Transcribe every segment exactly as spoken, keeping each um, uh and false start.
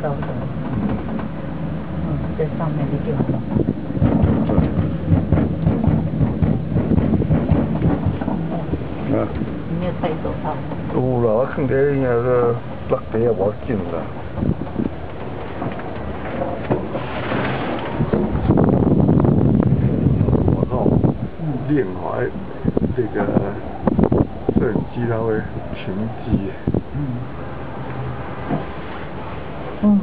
到的。嗯，在上面的地方。 啊。 你没有戴手套？ 有啦，我放在那个落地也无紧啦。我靠，练好这个摄影机它会停机。嗯。嗯。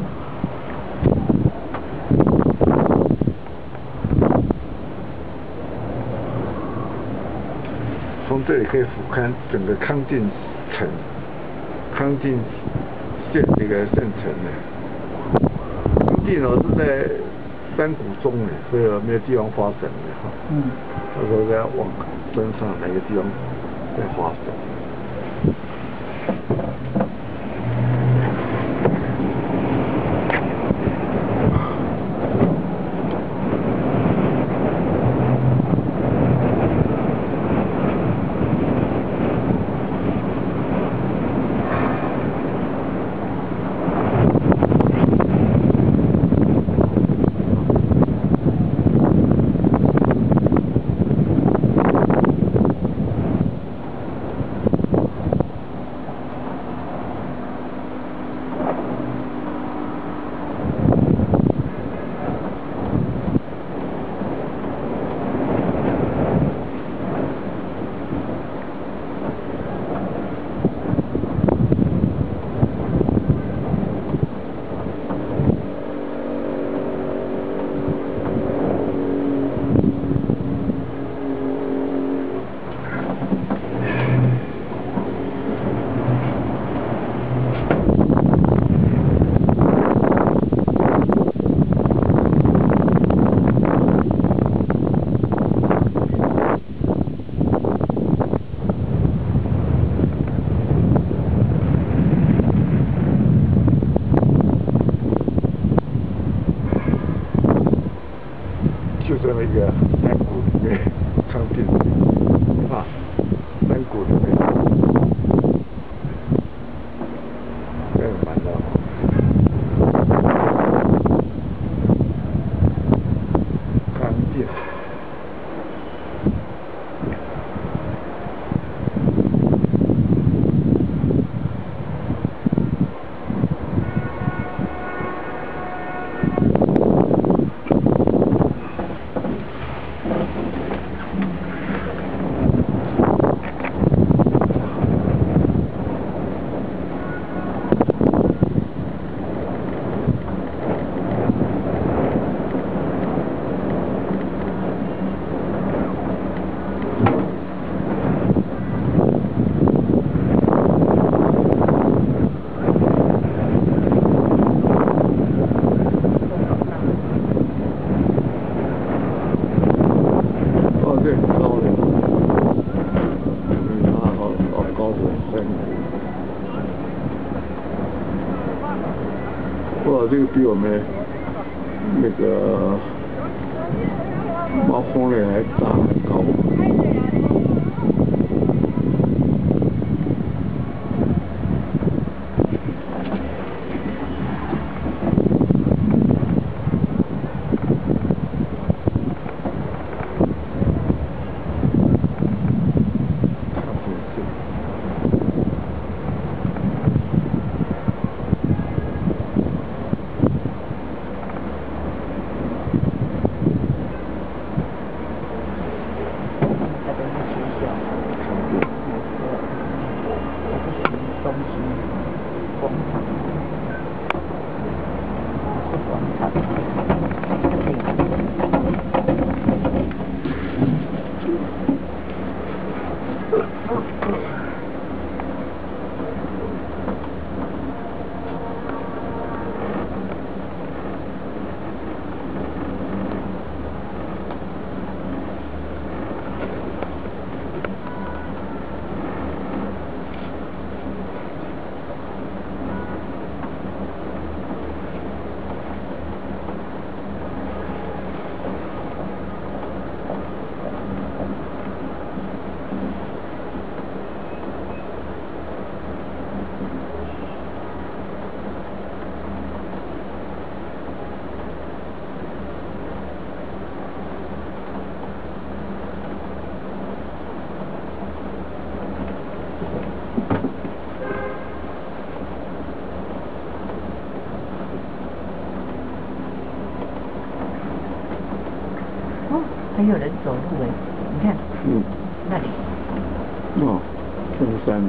从这里可以俯瞰整个康定城、康定县这个县城呢。康定哦是在山谷中呢，所以没有地方发展的哈。嗯。到时候再往山上哪个地方再发展。就在那个山谷里面，康定啊，山谷里面，真的蛮好。康定。哇，这个比我们那个猫峰岭还大还高。 还有人走路哎，你看， 嗯， 那里， 哦，深山。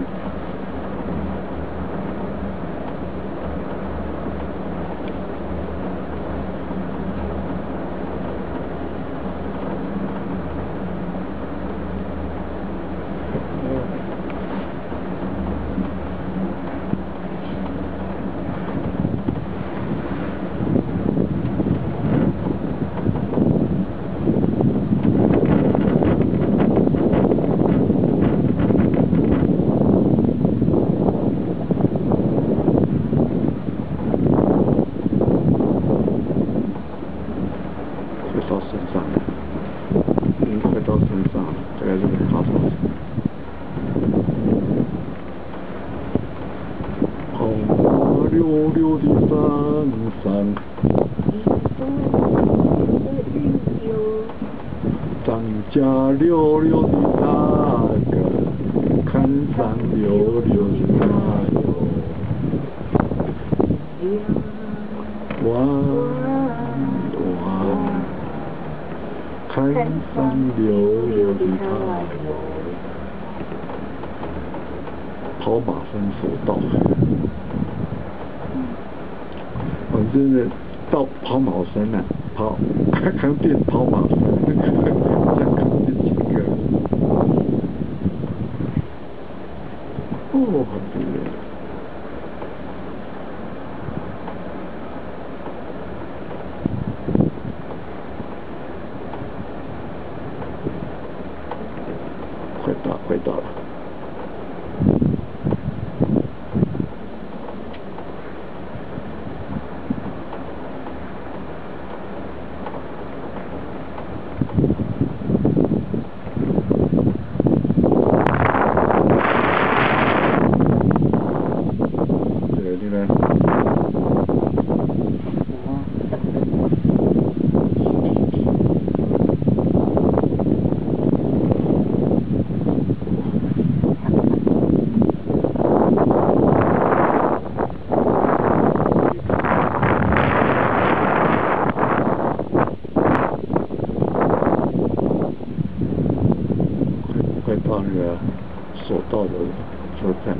到山上了，已经快到山上了，大概这个爬坡。红花溜溜的山上，张家溜溜的大哥，看上溜溜的大哥，弯弯。看上溜溜的太阳，跑马山索道。我真的到跑马山呐、啊，跑康定跑马山，像康定情歌。哦，好厉害！快到，快到了。对，你呢？快到那个索道的车站。